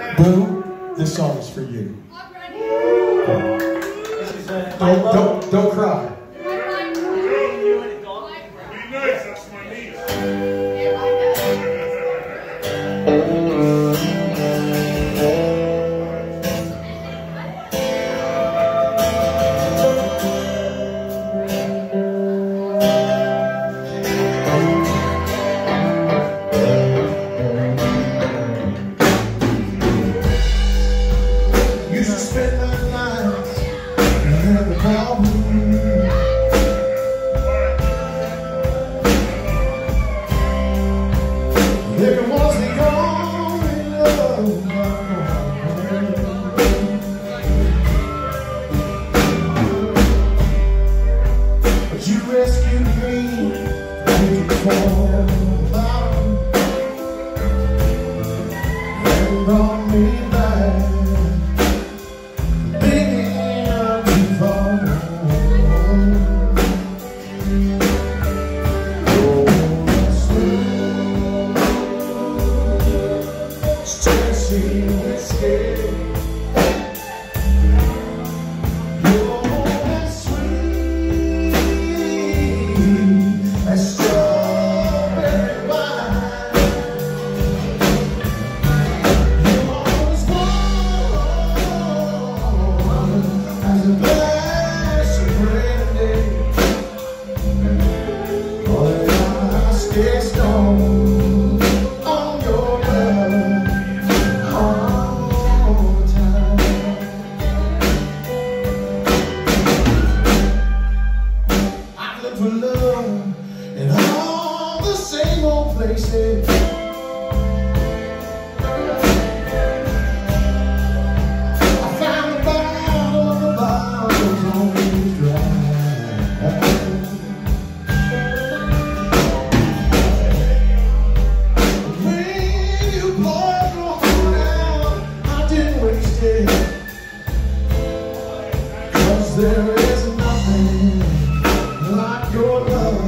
Boo, this song is for you. Don't cry. Be nice, that's my niece. Used to spend my nights in the problem. There was the only love but you rescued me from the bottom and brought me back. In all the same old places, I found the bottles always dry. When you poured your heart out, I didn't waste it, 'cause there is nothing like your love.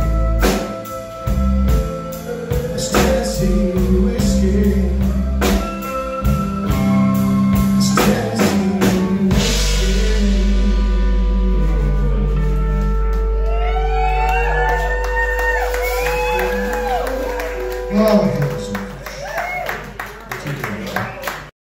Tennessee whiskey. Oh.